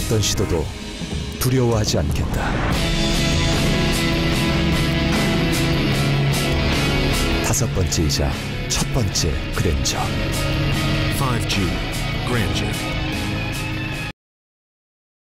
어떤 시도도 두려워하지 않겠다. 다섯 번째이자 첫 번째 그랜저. 5G Grandeur.